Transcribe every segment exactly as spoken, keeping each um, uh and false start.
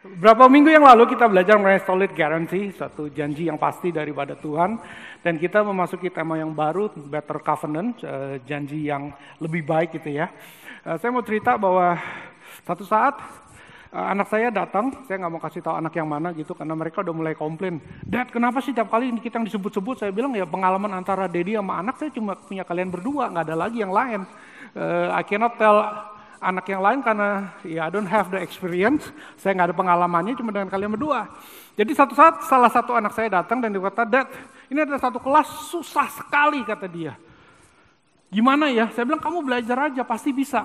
Beberapa minggu yang lalu kita belajar mengenai solid guarantee, suatu janji yang pasti daripada Tuhan. Dan kita memasuki tema yang baru, better covenant, uh, janji yang lebih baik gitu ya. Uh, saya mau cerita bahwa satu saat uh, anak saya datang, saya nggak mau kasih tahu anak yang mana gitu, karena mereka udah mulai komplain. Dad, kenapa sih tiap kali kita yang disebut-sebut? Saya bilang ya pengalaman antara Daddy sama anak saya cuma punya kalian berdua, nggak ada lagi yang lain. Uh, I cannot tell anak yang lain karena ya I don't have the experience, saya nggak ada pengalamannya cuma dengan kalian berdua. Jadi satu saat salah satu anak saya datang dan dia kata, Dad, ini ada satu kelas susah sekali kata dia. Gimana ya? Saya bilang kamu belajar aja pasti bisa.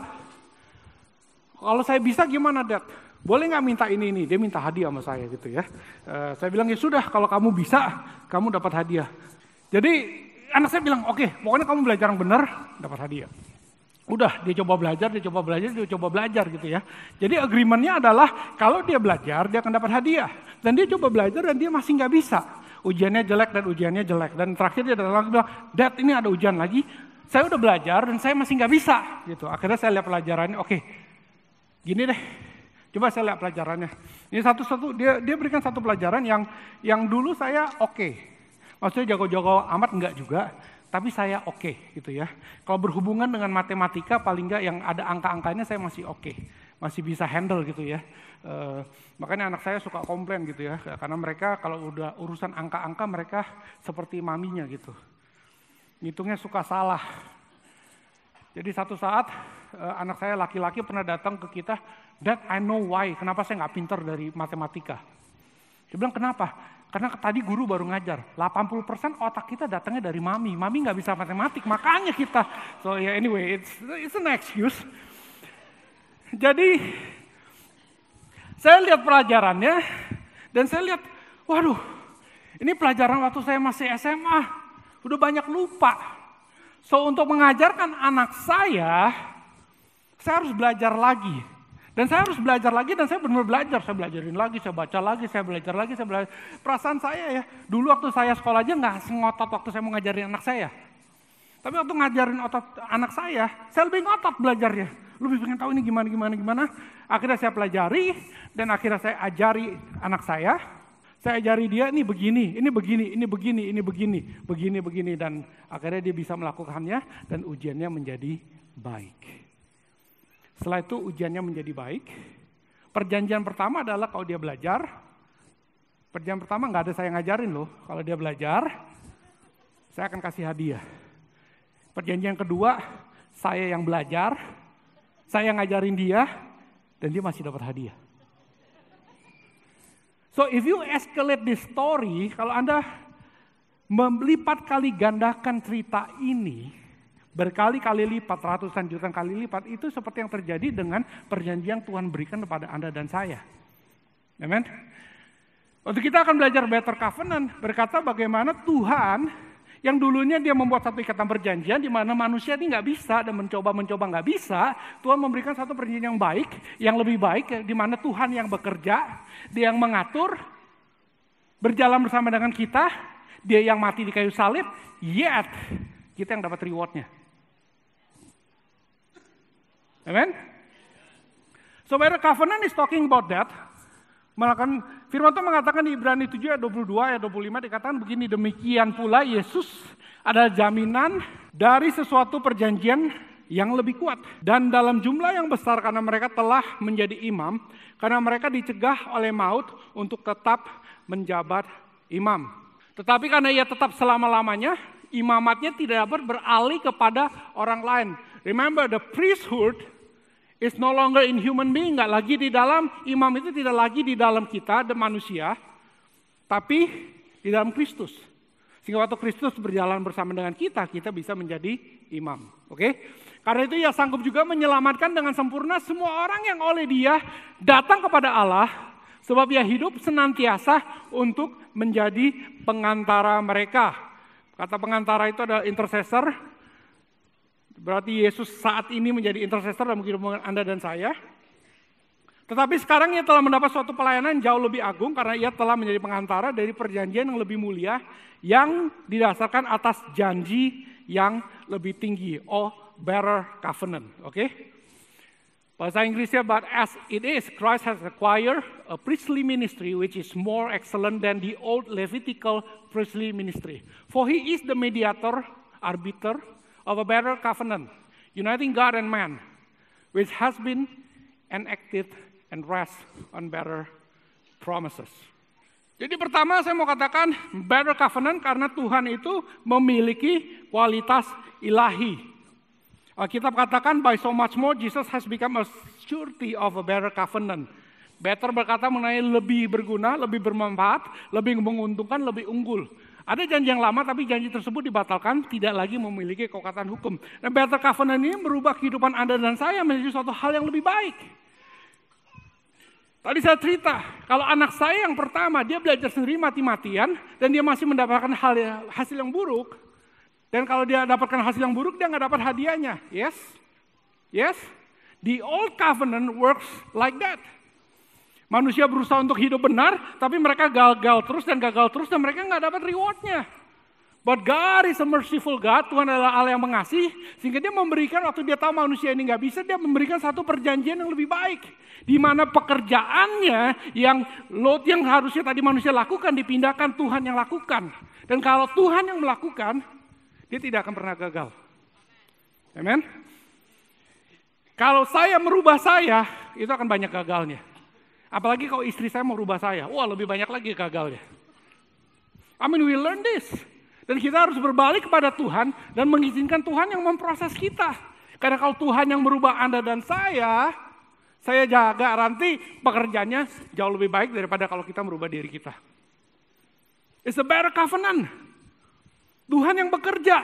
Kalau saya bisa gimana Dad? Boleh nggak minta ini ini? Dia minta hadiah sama saya gitu ya. Uh, saya bilang ya sudah kalau kamu bisa kamu dapat hadiah. Jadi anak saya bilang oke, okay, pokoknya kamu belajar yang benar dapat hadiah. Udah, dia coba belajar, dia coba belajar, dia coba belajar gitu ya. Jadi agreementnya adalah kalau dia belajar, dia akan dapat hadiah. Dan dia coba belajar dan dia masih nggak bisa. Ujiannya jelek dan ujiannya jelek. Dan terakhir dia datang lagi bilang, Dad ini ada ujian lagi, saya udah belajar dan saya masih nggak bisa. Gitu. Akhirnya saya lihat pelajarannya, oke, gini deh, coba saya lihat pelajarannya. Ini satu-satu, dia dia berikan satu pelajaran yang yang dulu saya oke. Maksudnya jago-jago amat enggak juga. Tapi saya oke okay, gitu ya. Kalau berhubungan dengan matematika paling enggak yang ada angka-angkanya saya masih oke. Okay. Masih bisa handle gitu ya. Uh, makanya anak saya suka komplain gitu ya. Karena mereka kalau udah urusan angka-angka mereka seperti maminya gitu. Ngitungnya suka salah. Jadi satu saat uh, anak saya laki-laki pernah datang ke kita, Dad I know why, kenapa saya gak pinter dari matematika. Dia bilang kenapa? Karena tadi guru baru ngajar, delapan puluh persen otak kita datangnya dari mami. Mami nggak bisa matematik, makanya kita. So ya yeah, anyway, it's, it's an excuse. Jadi, saya lihat pelajarannya, dan saya lihat, waduh, ini pelajaran waktu saya masih S M A, udah banyak lupa. So untuk mengajarkan anak saya, saya harus belajar lagi. Dan saya harus belajar lagi dan saya benar-benar belajar. Saya belajarin lagi, saya baca lagi, saya belajar lagi, saya belajar. Perasaan saya ya, dulu waktu saya sekolah aja nggak sengotot waktu saya mau ngajarin anak saya. Tapi waktu ngajarin otot anak saya, saya lebih ngotot belajarnya. Lebih pengen tahu ini gimana, gimana, gimana. Akhirnya saya pelajari dan akhirnya saya ajari anak saya. Saya ajari dia, ini begini, ini begini, ini begini, ini begini, begini, begini. Dan akhirnya dia bisa melakukannya dan ujiannya menjadi baik. Setelah itu ujiannya menjadi baik. Perjanjian pertama adalah kalau dia belajar. Perjanjian pertama nggak ada saya ngajarin loh. Kalau dia belajar, saya akan kasih hadiah. Perjanjian kedua, saya yang belajar, saya yang ngajarin dia, dan dia masih dapat hadiah. So if you escalate this story, kalau Anda melipat kali gandakan cerita ini, berkali-kali lipat, ratusan jutaan kali lipat, itu seperti yang terjadi dengan perjanjian Tuhan berikan kepada Anda dan saya. Amen. Untuk kita akan belajar better covenant, berkata bagaimana Tuhan yang dulunya dia membuat satu ikatan perjanjian di mana manusia ini nggak bisa dan mencoba-mencoba nggak bisa, Tuhan memberikan satu perjanjian yang baik, yang lebih baik, di mana Tuhan yang bekerja, dia yang mengatur, berjalan bersama dengan kita, dia yang mati di kayu salib, yet kita yang dapat rewardnya. Amen. So better covenant is talking about that. Melakukan firman Tuhan mengatakan di Ibrani tujuh ayat dua puluh dua ayat dua puluh lima dikatakan begini, demikian pula Yesus adalah jaminan dari sesuatu perjanjian yang lebih kuat dan dalam jumlah yang besar karena mereka telah menjadi imam, karena mereka dicegah oleh maut untuk tetap menjabat imam. Tetapi karena ia tetap selama-lamanya, imamatnya tidak dapat beralih kepada orang lain. Remember, the priesthood is no longer in human being, nggak lagi di dalam, imam itu tidak lagi di dalam kita, the manusia, tapi di dalam Kristus. Sehingga waktu Kristus berjalan bersama dengan kita, kita bisa menjadi imam. Oke? Okay? Karena itu ia sanggup juga menyelamatkan dengan sempurna semua orang yang oleh dia datang kepada Allah, sebab ia hidup senantiasa untuk menjadi pengantara mereka. Kata pengantara itu adalah intercessor. Berarti Yesus saat ini menjadi intercessor dalam kehidupan Anda dan saya. Tetapi sekarang ia telah mendapat suatu pelayanan jauh lebih agung karena ia telah menjadi pengantara dari perjanjian yang lebih mulia yang didasarkan atas janji yang lebih tinggi. Oh, better covenant. Oke? Okay? Bahasa Inggrisnya, but as it is, Christ has acquired a priestly ministry which is more excellent than the old Levitical priestly ministry. For he is the mediator, arbiter of a better covenant, uniting God and man, which has been enacted and rests on better promises. Jadi pertama saya mau katakan better covenant karena Tuhan itu memiliki kualitas ilahi. Alkitab katakan by so much more Jesus has become a surety of a better covenant. Better berkata mengenai lebih berguna, lebih bermanfaat, lebih menguntungkan, lebih unggul. Ada janji yang lama tapi janji tersebut dibatalkan, tidak lagi memiliki kekuatan hukum. Nah, better covenant ini merubah kehidupan Anda dan saya menjadi suatu hal yang lebih baik. Tadi saya cerita, kalau anak saya yang pertama dia belajar sendiri mati-matian dan dia masih mendapatkan hal hasil yang buruk. Dan kalau dia dapatkan hasil yang buruk, dia nggak dapat hadiahnya. Yes? Yes? The old covenant works like that. Manusia berusaha untuk hidup benar, tapi mereka gagal terus dan gagal terus dan mereka nggak dapat rewardnya. But God is a merciful God. Tuhan adalah Allah yang mengasihi, sehingga dia memberikan waktu dia tahu manusia ini nggak bisa, dia memberikan satu perjanjian yang lebih baik. Di mana pekerjaannya yang load yang harusnya tadi manusia lakukan, dipindahkan Tuhan yang lakukan. Dan kalau Tuhan yang melakukan, dia tidak akan pernah gagal. Amen. Kalau saya merubah saya, itu akan banyak gagalnya. Apalagi kalau istri saya merubah saya, wah lebih banyak lagi gagalnya. I mean we learn this. Dan kita harus berbalik kepada Tuhan dan mengizinkan Tuhan yang memproses kita. Karena kalau Tuhan yang merubah Anda dan saya, saya jaga nanti pekerjaannya jauh lebih baik daripada kalau kita merubah diri kita. It's a better covenant. Tuhan yang bekerja.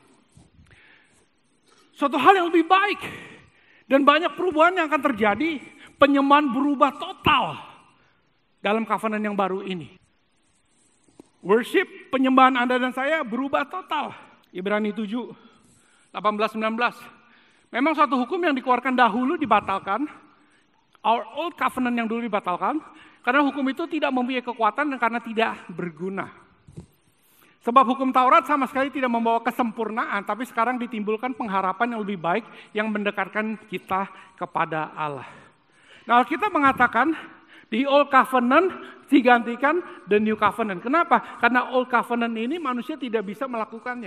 Suatu hal yang lebih baik. Dan banyak perubahan yang akan terjadi. Penyembahan berubah total dalam covenant yang baru ini. Worship, penyembahan Anda dan saya berubah total. Ibrani tujuh, delapan belas, sembilan belas. Memang suatu hukum yang dikeluarkan dahulu dibatalkan. Our old covenant yang dulu dibatalkan. Karena hukum itu tidak mempunyai kekuatan dan karena tidak berguna. Sebab hukum Taurat sama sekali tidak membawa kesempurnaan, tapi sekarang ditimbulkan pengharapan yang lebih baik yang mendekatkan kita kepada Allah. Nah, kita mengatakan the old covenant digantikan the new covenant. Kenapa? Karena old covenant ini manusia tidak bisa melakukannya.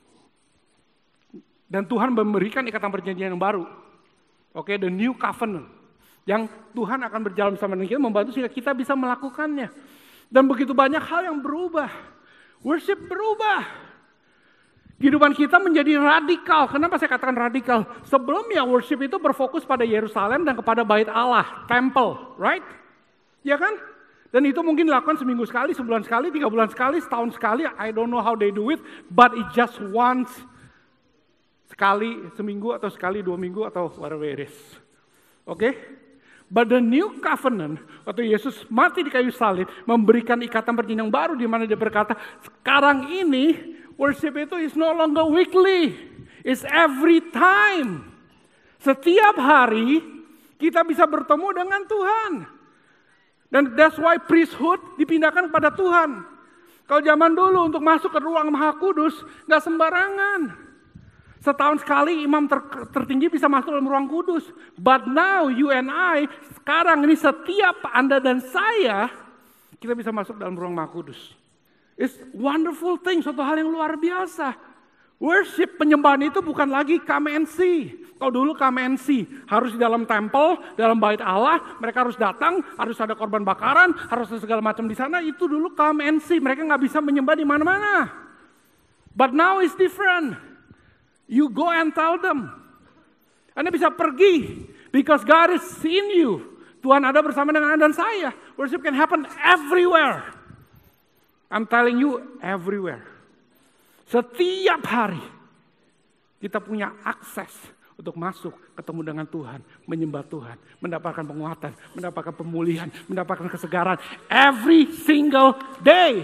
Dan Tuhan memberikan ikatan perjanjian yang baru. Oke, the new covenant. Yang Tuhan akan berjalan bersama dengan kita, membantu sehingga kita bisa melakukannya. Dan begitu banyak hal yang berubah. Worship berubah. Kehidupan kita menjadi radikal. Kenapa saya katakan radikal? Sebelumnya worship itu berfokus pada Yerusalem dan kepada bait Allah, temple, right? Ya kan? Dan itu mungkin dilakukan seminggu sekali, sebulan sekali, tiga bulan sekali, setahun sekali. I don't know how they do it, but it just once. Sekali seminggu atau sekali dua minggu atau whatever it is. Oke? Okay? But the new covenant, waktu Yesus mati di kayu salib, memberikan ikatan perjanjian yang baru di mana dia berkata, sekarang ini worship itu is no longer weekly, it's every time. Setiap hari kita bisa bertemu dengan Tuhan. Dan that's why priesthood dipindahkan kepada Tuhan. Kalau zaman dulu untuk masuk ke ruang Maha Kudus, gak sembarangan. Setahun sekali imam ter, tertinggi bisa masuk dalam ruang kudus. But now you and I, sekarang ini setiap Anda dan saya, kita bisa masuk dalam ruang Maha Kudus. It's wonderful thing, suatu hal yang luar biasa. Worship, penyembahan itu bukan lagi come and see. Kalau dulu come and see, harus di dalam temple, dalam bait Allah, mereka harus datang, harus ada korban bakaran, harus ada segala macam di sana. Itu dulu come and see, mereka nggak bisa menyembah di mana-mana. But now it's different. You go and tell them. Anda bisa pergi, because God is in you. Tuhan ada bersama dengan Anda dan saya. Worship can happen everywhere. I'm telling you, everywhere. Setiap hari kita punya akses untuk masuk, ketemu dengan Tuhan, menyembah Tuhan, mendapatkan penguatan, mendapatkan pemulihan, mendapatkan kesegaran. Every single day.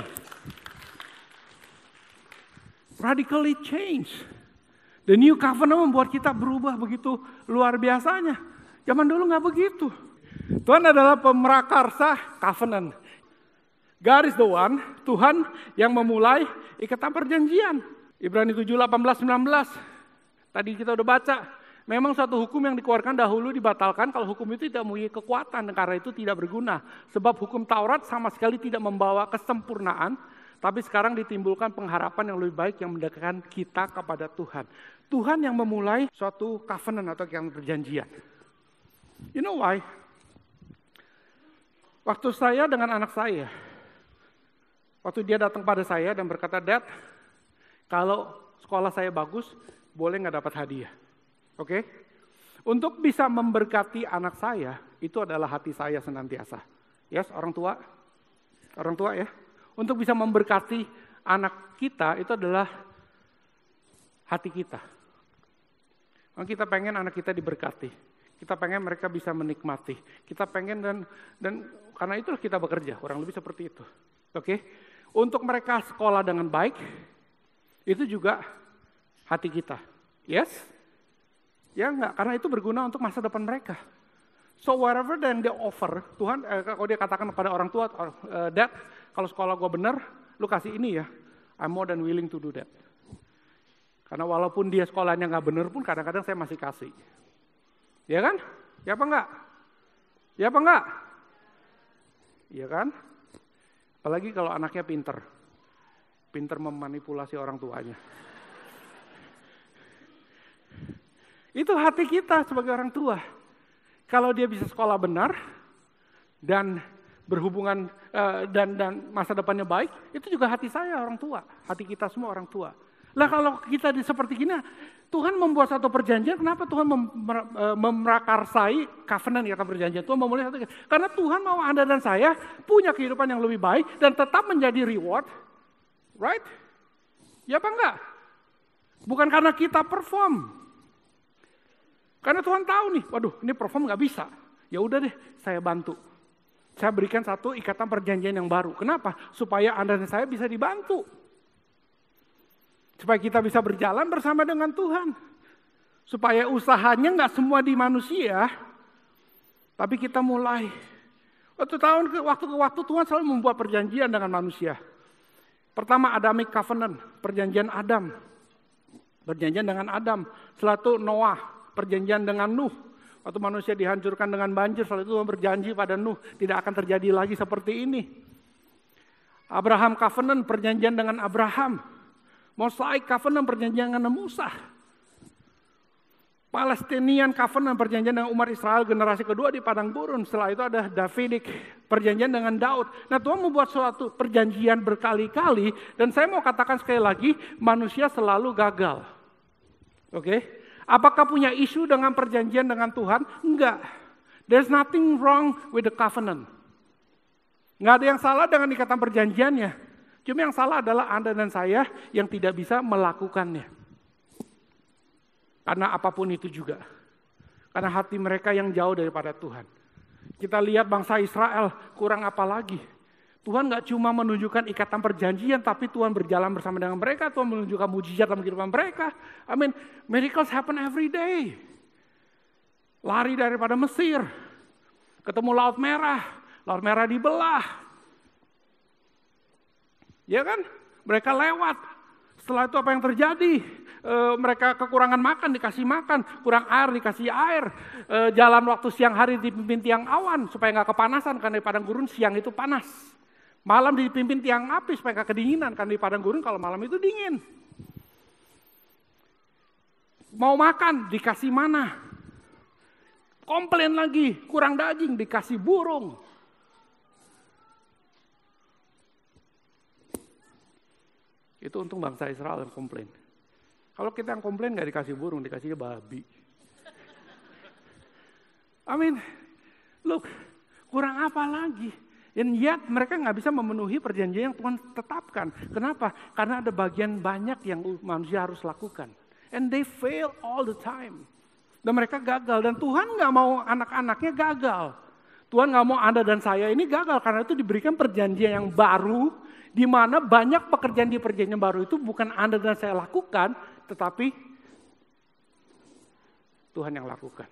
Radically change. The new covenant membuat kita berubah begitu luar biasanya. Zaman dulu nggak begitu. Tuhan adalah pemrakarsa covenant. God is the one, Tuhan yang memulai ikatan perjanjian. Ibrani tujuh, delapan belas, sembilan belas. Tadi kita udah baca. Memang suatu hukum yang dikeluarkan dahulu dibatalkan kalau hukum itu tidak mempunyai kekuatan, karena itu tidak berguna. Sebab hukum Taurat sama sekali tidak membawa kesempurnaan, tapi sekarang ditimbulkan pengharapan yang lebih baik yang mendekatkan kita kepada Tuhan. Tuhan yang memulai suatu covenant atau yang perjanjian. You know why? Waktu saya dengan anak saya, waktu dia datang pada saya dan berkata, "Dad, kalau sekolah saya bagus, boleh nggak dapat hadiah?" Oke? Okay? Untuk bisa memberkati anak saya, itu adalah hati saya senantiasa. Yes, orang tua? Orang tua ya? Untuk bisa memberkati anak kita, itu adalah hati kita. Kita pengen anak kita diberkati. Kita pengen mereka bisa menikmati. Kita pengen dan dan karena itulah kita bekerja, kurang lebih seperti itu. Oke? Okay? Untuk mereka sekolah dengan baik, itu juga hati kita. Yes? Ya enggak, karena itu berguna untuk masa depan mereka. So whatever then they offer, Tuhan, eh, kalau dia katakan kepada orang tua, eh, Dad, kalau sekolah gue benar, lu kasih ini ya, I'm more than willing to do that. Karena walaupun dia sekolahnya nggak benar pun, kadang-kadang saya masih kasih. Ya kan? Ya apa enggak? Ya apa enggak? Ya kan? Apalagi kalau anaknya pinter. Pinter memanipulasi orang tuanya. Itu hati kita sebagai orang tua. Kalau dia bisa sekolah benar dan berhubungan uh, dan dan masa depannya baik, itu juga hati saya orang tua, hati kita semua orang tua. Lah kalau kita di seperti gini, Tuhan membuat satu perjanjian, kenapa Tuhan mem, uh, memrakarsai covenant ya perjanjian? Tuhan memulai satu, karena Tuhan mau Anda dan saya punya kehidupan yang lebih baik dan tetap menjadi reward, right? Ya apa enggak? Bukan karena kita perform. Karena Tuhan tahu nih, waduh ini perform gak bisa. Ya udah deh, saya bantu. Saya berikan satu ikatan perjanjian yang baru. Kenapa? Supaya Anda dan saya bisa dibantu. Supaya kita bisa berjalan bersama dengan Tuhan. Supaya usahanya gak semua di manusia, tapi kita mulai. Waktu tahun ke waktu ke waktu Tuhan selalu membuat perjanjian dengan manusia. Pertama Adamic Covenant, perjanjian Adam. Perjanjian dengan Adam. Setelah itu Noah. Perjanjian dengan Nuh, waktu manusia dihancurkan dengan banjir, setelah itu Tuhan berjanji pada Nuh, tidak akan terjadi lagi seperti ini. Abraham Covenant, perjanjian dengan Abraham. Mosaic Covenant, perjanjian dengan Musa. Palestinian Covenant, perjanjian dengan umat Israel generasi kedua di padang gurun. Setelah itu ada Davidic, perjanjian dengan Daud. Nah Tuhan membuat suatu perjanjian berkali-kali, dan saya mau katakan sekali lagi, manusia selalu gagal. Oke? Okay? Apakah punya isu dengan perjanjian dengan Tuhan? Enggak. There's nothing wrong with the covenant. Enggak ada yang salah dengan ikatan perjanjiannya. Cuma yang salah adalah Anda dan saya yang tidak bisa melakukannya. Karena apapun itu juga. Karena hati mereka yang jauh daripada Tuhan. Kita lihat bangsa Israel, kurang apa lagi? Tuhan gak cuma menunjukkan ikatan perjanjian, tapi Tuhan berjalan bersama dengan mereka, Tuhan menunjukkan mujizat dalam kehidupan mereka. I mean, miracles happen every day. Lari daripada Mesir, ketemu Laut Merah, Laut Merah dibelah. Ya kan? Mereka lewat. Setelah itu apa yang terjadi? E, mereka kekurangan makan, dikasih makan. Kurang air, dikasih air. E, jalan waktu siang hari dipimpin tiang awan, supaya gak kepanasan, karena di padang gurun siang itu panas. Malam dipimpin tiang api supaya gak kedinginan, kan di padang gurun kalau malam itu dingin. Mau makan, dikasih mana? Komplain lagi, kurang daging, dikasih burung. Itu untung bangsa Israel yang komplain. Kalau kita yang komplain gak dikasih burung, dikasih babi. I mean, look, kurang apa lagi? And yet mereka nggak bisa memenuhi perjanjian yang Tuhan tetapkan. Kenapa? Karena ada bagian banyak yang manusia harus lakukan. And they fail all the time. Dan mereka gagal. Dan Tuhan nggak mau anak-anaknya gagal. Tuhan nggak mau Anda dan saya ini gagal. Karena itu diberikan perjanjian yang baru. Di mana banyak pekerjaan di perjanjian baru itu bukan Anda dan saya lakukan. Tetapi Tuhan yang lakukan.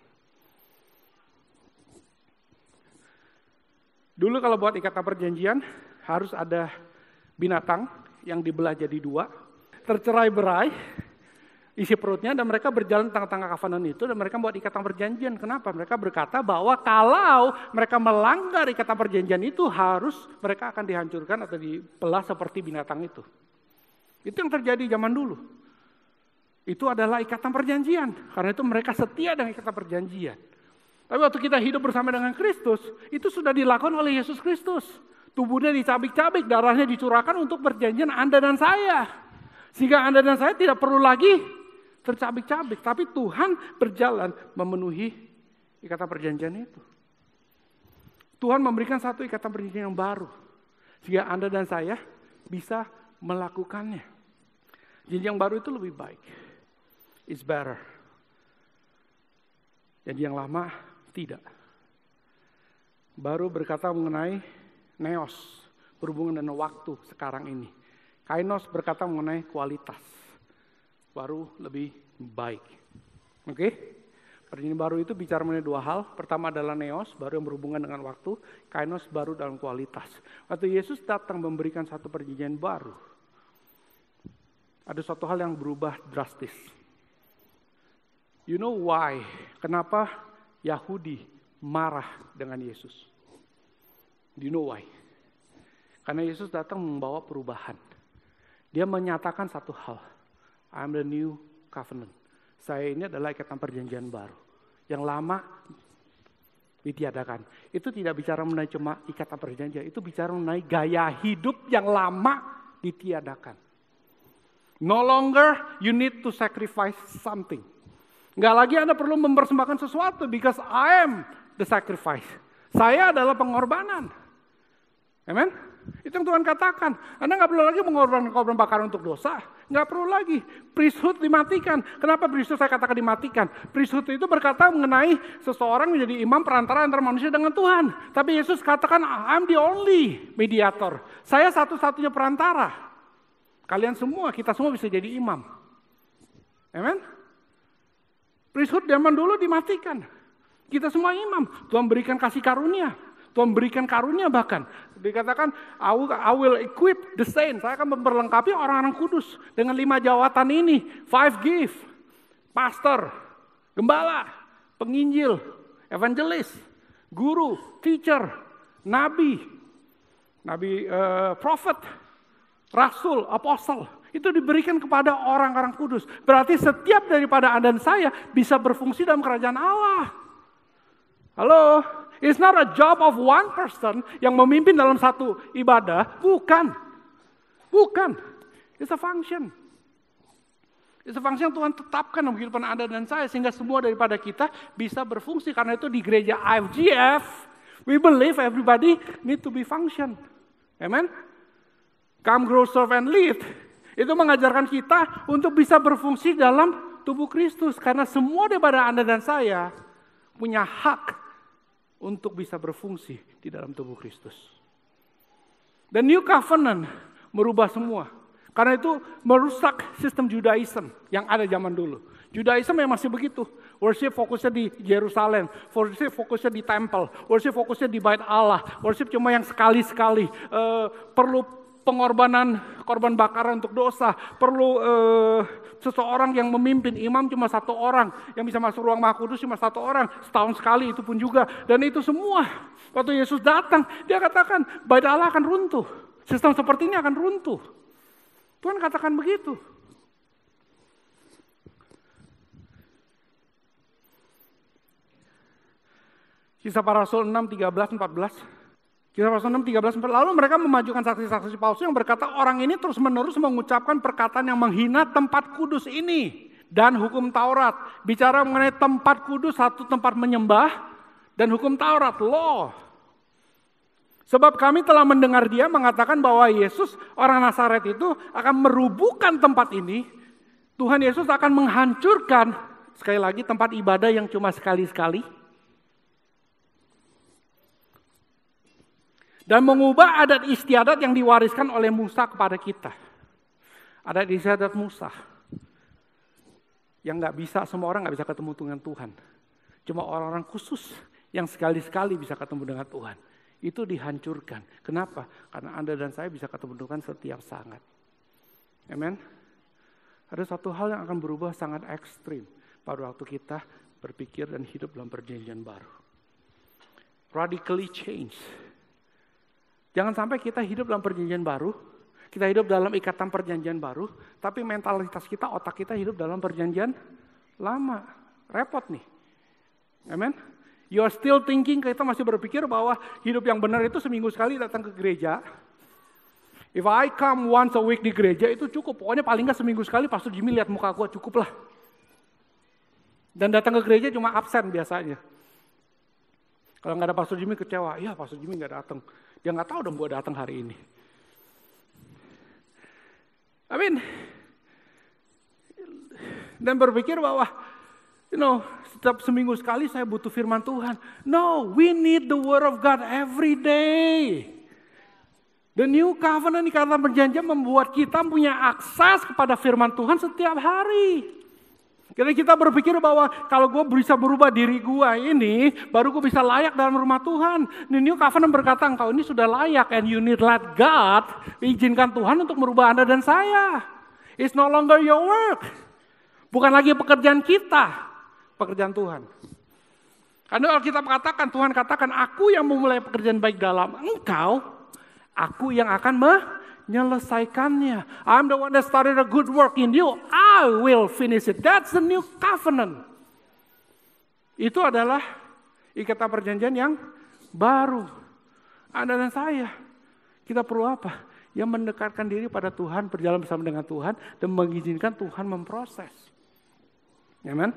Dulu kalau buat ikatan perjanjian harus ada binatang yang dibelah jadi dua, tercerai berai, isi perutnya, dan mereka berjalan tengah-tengah covenant itu, dan mereka buat ikatan perjanjian. Kenapa? Mereka berkata bahwa kalau mereka melanggar ikatan perjanjian itu, harus mereka akan dihancurkan atau dibelah seperti binatang itu. Itu yang terjadi zaman dulu. Itu adalah ikatan perjanjian. Karena itu mereka setia dengan ikatan perjanjian. Tapi waktu kita hidup bersama dengan Kristus, itu sudah dilakukan oleh Yesus Kristus. Tubuhnya dicabik-cabik, darahnya dicurahkan untuk perjanjian Anda dan saya. Sehingga Anda dan saya tidak perlu lagi tercabik-cabik, tapi Tuhan berjalan memenuhi ikatan perjanjian itu. Tuhan memberikan satu ikatan perjanjian yang baru, sehingga Anda dan saya bisa melakukannya. Janji yang baru itu lebih baik. It's better. Janji yang lama tidak. Baru berkata mengenai neos, berhubungan dengan waktu sekarang ini. Kainos berkata mengenai kualitas. Baru lebih baik. Oke? Okay? Perjanjian baru itu bicara mengenai dua hal. Pertama adalah neos, baru yang berhubungan dengan waktu. Kainos baru dalam kualitas. Waktu Yesus datang memberikan satu perjanjian baru, ada satu hal yang berubah drastis. You know why? Kenapa Yahudi marah dengan Yesus? Do you know why? Karena Yesus datang membawa perubahan. Dia menyatakan satu hal. I'm the new covenant. Saya ini adalah ikatan perjanjian baru. Yang lama ditiadakan. Itu tidak bicara mengenai cuma ikatan perjanjian. Itu bicara mengenai gaya hidup yang lama ditiadakan. No longer you need to sacrifice something. Nggak lagi Anda perlu mempersembahkan sesuatu because I am the sacrifice. Saya adalah pengorbanan. Amen? Itu yang Tuhan katakan. Anda nggak perlu lagi mengorbankan korban bakaran untuk dosa. Nggak perlu lagi. Priesthood dimatikan. Kenapa priesthood saya katakan dimatikan? Priesthood itu berkata mengenai seseorang menjadi imam perantara antara manusia dengan Tuhan. Tapi Yesus katakan, I'm the only mediator. Saya satu-satunya perantara. Kalian semua, kita semua bisa jadi imam. Amen? Priesthood zaman dulu dimatikan. Kita semua imam. Tuhan berikan kasih karunia. Tuhan berikan karunia bahkan. Dikatakan, I will, I will equip the saints. Saya akan memperlengkapi orang-orang kudus dengan lima jawatan ini. Five gift. Pastor, gembala, penginjil, evangelis, guru, teacher, nabi, nabi uh, prophet, rasul, apostel. Itu diberikan kepada orang-orang kudus. Berarti setiap daripada Anda dan saya bisa berfungsi dalam kerajaan Allah. Halo? It's not a job of one person yang memimpin dalam satu ibadah. Bukan. Bukan. It's a function. It's a function yang Tuhan tetapkan dalam kehidupan Anda dan saya. Sehingga semua daripada kita bisa berfungsi. Karena itu di gereja I F G F, we believe everybody need to be function. Amen? Come, grow, serve, and lead. Itu mengajarkan kita untuk bisa berfungsi dalam tubuh Kristus. Karena semua daripada Anda dan saya punya hak untuk bisa berfungsi di dalam tubuh Kristus. Dan New Covenant merubah semua. Karena itu merusak sistem Judaism yang ada zaman dulu. Judaism yang masih begitu. Worship fokusnya di Yerusalem. Worship fokusnya di temple. Worship fokusnya di bait Allah. Worship cuma yang sekali-sekali. Uh, perlu pengorbanan, korban bakaran untuk dosa. Perlu uh, seseorang yang memimpin, imam cuma satu orang. Yang bisa masuk ruang Maha Kudus cuma satu orang. Setahun sekali itu pun juga. Dan itu semua. Waktu Yesus datang, dia katakan, bait Allah akan runtuh. Sistem seperti ini akan runtuh. Tuhan katakan begitu. Kisah Para Rasul enam, tiga belas, empat belas. Kisah Para Rasul enam, tiga belas, empat belas. Lalu mereka memajukan saksi-saksi palsu yang berkata, orang ini terus-menerus mengucapkan perkataan yang menghina tempat kudus ini dan hukum Taurat. Bicara mengenai tempat kudus, satu tempat menyembah, dan hukum Taurat, law. Sebab kami telah mendengar dia mengatakan bahwa Yesus, orang Nazaret itu akan merubuhkan tempat ini. Tuhan Yesus akan menghancurkan, sekali lagi, tempat ibadah yang cuma sekali-sekali. Dan mengubah adat istiadat yang diwariskan oleh Musa kepada kita. Adat istiadat Musa. Yang gak bisa, semua orang gak bisa ketemu dengan Tuhan. Cuma orang-orang khusus yang sekali-sekali bisa ketemu dengan Tuhan. Itu dihancurkan. Kenapa? Karena Anda dan saya bisa ketemu dengan setiap sangat. Amen. Ada satu hal yang akan berubah sangat ekstrim pada waktu kita berpikir dan hidup dalam perjanjian baru. Radically change. Jangan sampai kita hidup dalam perjanjian baru, kita hidup dalam ikatan perjanjian baru, tapi mentalitas kita, otak kita hidup dalam perjanjian lama. Repot nih. Amen. You are still thinking, kita masih berpikir bahwa hidup yang benar itu seminggu sekali datang ke gereja. If I come once a week di gereja itu cukup. Pokoknya paling nggak seminggu sekali Pastor Jimmy lihat muka gue, cukup lah. Dan datang ke gereja cuma absen biasanya. Kalau nggak ada Pastor Jimmy kecewa, ya Pastor Jimmy nggak datang. Dia nggak tahu dong gue datang hari ini. Amin. Dan berpikir bahwa you know, setiap seminggu sekali saya butuh firman Tuhan. No, we need the word of God every day. The new covenant, ikatan perjanjian membuat kita punya akses kepada firman Tuhan setiap hari. Jadi kita berpikir bahwa kalau gue bisa berubah diri gue ini, baru gue bisa layak dalam rumah Tuhan. The new covenant berkata, engkau ini sudah layak and you need let God, izinkan Tuhan untuk merubah Anda dan saya. It's no longer your work. Bukan lagi pekerjaan kita. Pekerjaan Tuhan. Karena Alkitab katakan, Tuhan katakan, aku yang memulai pekerjaan baik dalam engkau, aku yang akan menyelesaikannya. I'm the one that started a good work in you, I will finish it. That's the new covenant. Itu adalah ikatan perjanjian yang baru. Anda dan saya, kita perlu apa? Yang mendekatkan diri pada Tuhan, berjalan bersama dengan Tuhan, dan mengizinkan Tuhan memproses. Amen.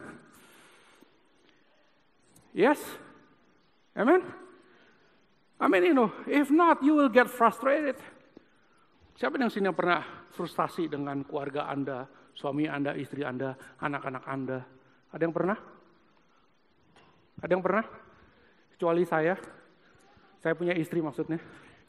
Yes? Amen? I mean, you know, if not, you will get frustrated. Siapa yang sini yang pernah frustasi dengan keluarga Anda, suami Anda, istri Anda, anak-anak Anda? Ada yang pernah? Ada yang pernah? Kecuali saya. Saya punya istri maksudnya.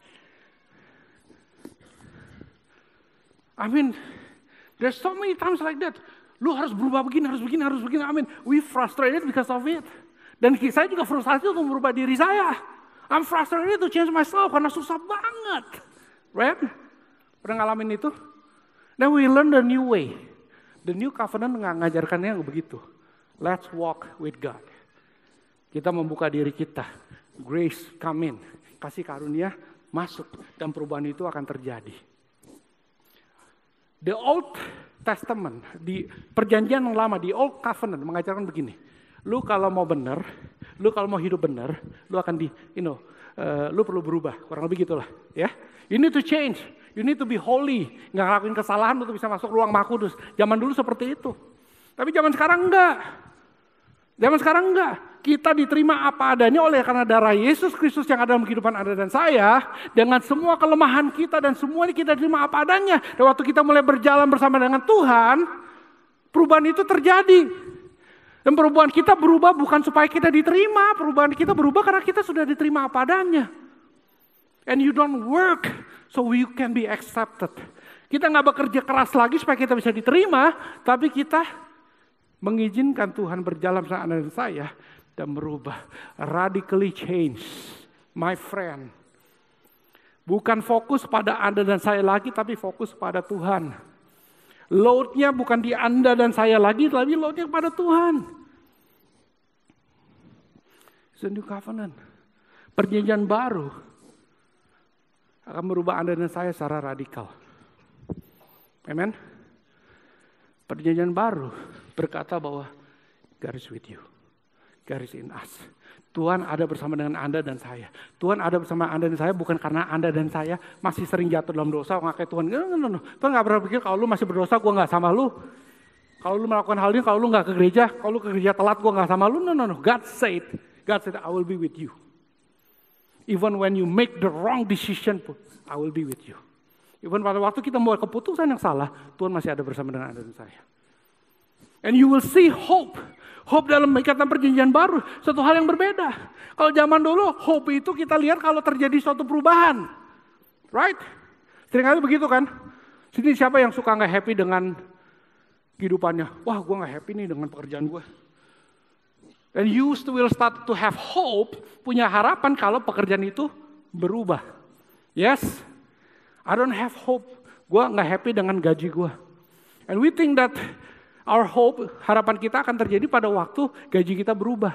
I mean, there's so many times like that. Lu harus berubah begini, harus begini, harus begini. I mean, we frustrated because of it. Dan saya juga frustasi untuk merubah diri saya. I'm frustrated to change myself karena susah banget. Right? Pernah ngalamin itu? Then we learn the new way. The new covenant ngajarkannya begitu. Let's walk with God. Kita membuka diri kita. Grace come in. Kasih karunia masuk. Dan perubahan itu akan terjadi. The Old Testament, di perjanjian yang lama, di Old Covenant mengajarkan begini. Lu kalau mau benar, lu kalau mau hidup benar, lu akan di, you know, uh, lu perlu berubah, kurang lebih gitulah, ya. You need to change, you need to be holy, nggak ngelakuin kesalahan untuk bisa masuk ruang Maha Kudus. Zaman dulu seperti itu, tapi zaman sekarang enggak. Zaman sekarang enggak. Kita diterima apa adanya oleh karena darah Yesus Kristus yang ada dalam kehidupan Anda dan saya, dengan semua kelemahan kita dan semuanya kita terima apa adanya. Dan waktu kita mulai berjalan bersama dengan Tuhan, perubahan itu terjadi. Dan perubahan kita berubah bukan supaya kita diterima, perubahan kita berubah karena kita sudah diterima apa adanya. And you don't work so you can be accepted. Kita nggak bekerja keras lagi supaya kita bisa diterima, tapi kita mengizinkan Tuhan berjalan bersama Anda dan saya dan merubah. Radically change, my friend. Bukan fokus pada Anda dan saya lagi, tapi fokus pada Tuhan. Load-nya bukan di Anda dan saya lagi, tapi load-nya pada Tuhan. It's a new covenant. Perjanjian baru akan merubah Anda dan saya secara radikal. Amen. Perjanjian baru berkata bahwa God is with you. God is in us. Tuhan ada bersama dengan Anda dan saya. Tuhan ada bersama Anda dan saya bukan karena Anda dan saya masih sering jatuh dalam dosa. Ngakai Tuhan, no, no, no. Tuhan gak pernah pikir kalau lu masih berdosa, gue gak sama lu. Kalau lu melakukan hal ini, kalau lu gak ke gereja, kalau lu ke gereja telat, gue gak sama lu. No, no, no. God said, God said, I will be with you. Even when you make the wrong decision, I will be with you. Even pada waktu kita membuat keputusan yang salah, Tuhan masih ada bersama dengan Anda dan saya. And you will see hope. Hope dalam ikatan perjanjian baru, satu hal yang berbeda. Kalau zaman dulu, hope itu kita lihat kalau terjadi suatu perubahan. Right? Seringkali begitu kan? Sini siapa yang suka gak happy dengan kehidupannya? Wah, gue gak happy nih dengan pekerjaan gue. And you still will start to have hope, punya harapan kalau pekerjaan itu berubah. Yes? I don't have hope. Gue gak happy dengan gaji gue. And we think that our hope, harapan kita akan terjadi pada waktu gaji kita berubah.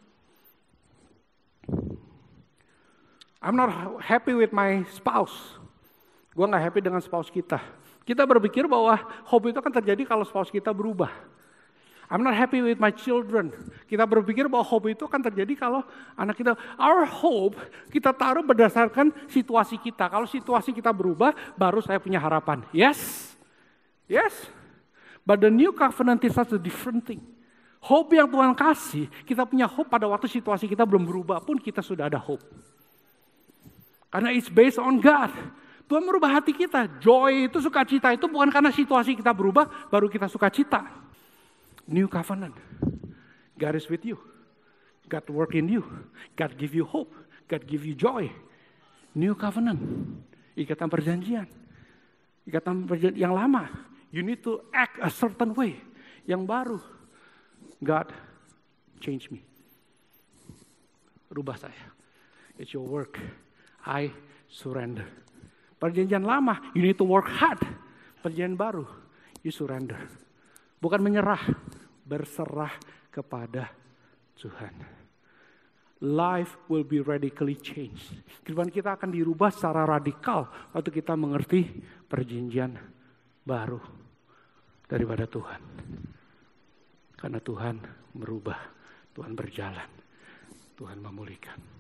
I'm not happy with my spouse. Gue gak happy dengan spouse kita. Kita berpikir bahwa hope itu akan terjadi kalau spouse kita berubah. I'm not happy with my children. Kita berpikir bahwa hope itu akan terjadi kalau anak kita. Our hope kita taruh berdasarkan situasi kita. Kalau situasi kita berubah, baru saya punya harapan. Yes? Yes? But the new covenant is such a different thing. Hope yang Tuhan kasih, kita punya hope pada waktu situasi kita belum berubah pun kita sudah ada hope. Karena it's based on God. Tuhan merubah hati kita. Joy itu, sukacita itu bukan karena situasi kita berubah, baru kita sukacita. New covenant. God is with you. God work in you. God give you hope. God give you joy. New covenant. Ikatan perjanjian. Ikatan perjanjian yang lama. You need to act a certain way. Yang baru. God change me. Rubah saya. It's your work. I surrender. Perjanjian lama, you need to work hard. Perjanjian baru, you surrender. Bukan menyerah, berserah kepada Tuhan. Life will be radically changed. Kehidupan kita akan dirubah secara radikal waktu kita mengerti perjanjian baru daripada Tuhan. Karena Tuhan merubah, Tuhan berjalan, Tuhan memulihkan.